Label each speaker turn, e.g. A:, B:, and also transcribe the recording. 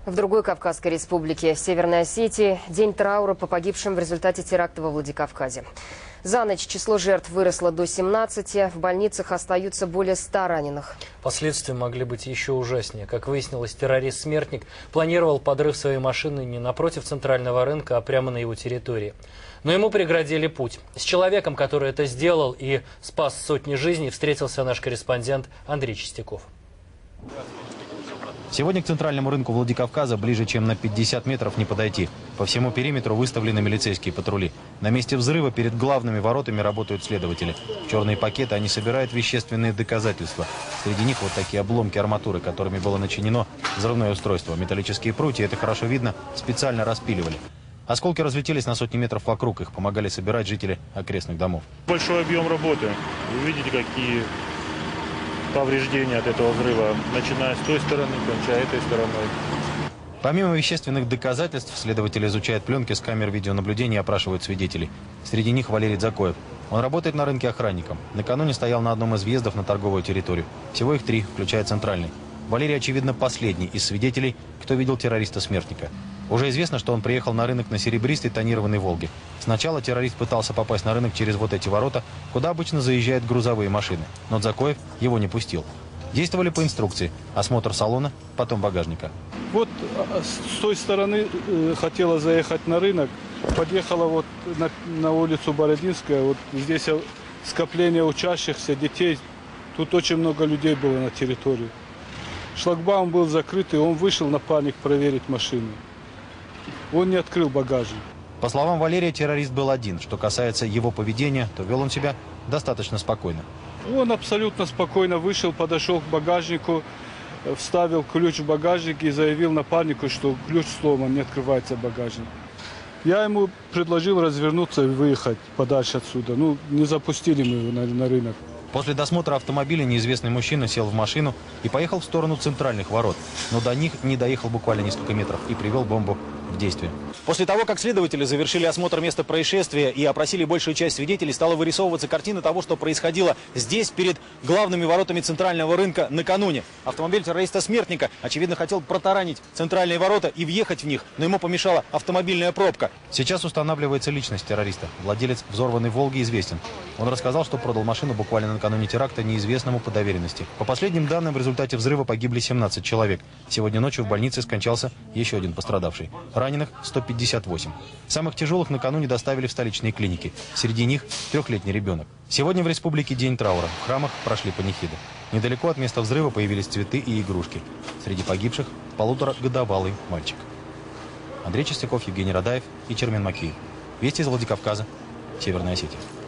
A: В другой Кавказской республике, Северной Осетии, день траура по погибшим в результате теракта во Владикавказе. За ночь число жертв выросло до 17, в больницах остаются более 100 раненых.
B: Последствия могли быть еще ужаснее. Как выяснилось, террорист-смертник планировал подрыв своей машины не напротив центрального рынка, а прямо на его территории. Но ему преградили путь. С человеком, который это сделал и спас сотни жизней, встретился наш корреспондент Андрей Чистяков.
C: Сегодня к центральному рынку Владикавказа ближе, чем на 50 метров не подойти. По всему периметру выставлены милицейские патрули. На месте взрыва перед главными воротами работают следователи. В черные пакеты они собирают вещественные доказательства. Среди них вот такие обломки арматуры, которыми было начинено взрывное устройство. Металлические прутья, это хорошо видно, специально распиливали. Осколки разлетелись на сотни метров вокруг, их помогали собирать жители окрестных домов.
D: Большой объем работы. Вы видите, какие повреждения от этого взрыва, начиная с той стороны, кончая этой стороной.
C: Помимо вещественных доказательств, следователи изучают пленки с камер видеонаблюдения и опрашивают свидетелей. Среди них Валерий Дзакоев. Он работает на рынке охранником. Накануне стоял на одном из въездов на торговую территорию. Всего их 3, включая центральный. Валерий, очевидно, последний из свидетелей, кто видел террориста-смертника. Уже известно, что он приехал на рынок на серебристой тонированной «Волге». Сначала террорист пытался попасть на рынок через вот эти ворота, куда обычно заезжают грузовые машины. Но Дзакоев его не пустил. Действовали по инструкции. Осмотр салона, потом багажника.
E: Вот с той стороны хотела заехать на рынок. Подъехала вот на улицу Бородинская. Вот здесь скопление учащихся, детей. Тут очень много людей было на территории. Шлагбаум был закрыт, и он вышел, напарник, проверить машину. Он не открыл багажник.
C: По словам Валерия, террорист был один. Что касается его поведения, то вел он себя достаточно спокойно.
E: Он абсолютно спокойно вышел, подошел к багажнику, вставил ключ в багажник и заявил напарнику, что ключ сломан, не открывается багажник. Я ему предложил развернуться и выехать подальше отсюда. Ну, не запустили мы его на рынок.
C: После досмотра автомобиля неизвестный мужчина сел в машину и поехал в сторону центральных ворот. Но до них не доехал буквально несколько метров и привел бомбу в действие. После того, как следователи завершили осмотр места происшествия и опросили большую часть свидетелей, стала вырисовываться картина того, что происходило здесь, перед главными воротами центрального рынка накануне. Автомобиль террориста-смертника, очевидно, хотел протаранить центральные ворота и въехать в них, но ему помешала автомобильная пробка. Сейчас устанавливается личность террориста. Владелец взорванной «Волги» известен. Он рассказал, что продал машину буквально накануне теракта неизвестному по доверенности. По последним данным, в результате взрыва погибли 17 человек. Сегодня ночью в больнице скончался еще один пострадавший. Раненых 158. Самых тяжелых накануне доставили в столичные клиники. Среди них 3-летний ребенок. Сегодня в республике день траура. В храмах прошли панихиды. Недалеко от места взрыва появились цветы и игрушки. Среди погибших 1,5-годовалый мальчик. Андрей Чистяков, Евгений Радаев и Чермен Макеев. Вести из Владикавказа, Северная Осетия.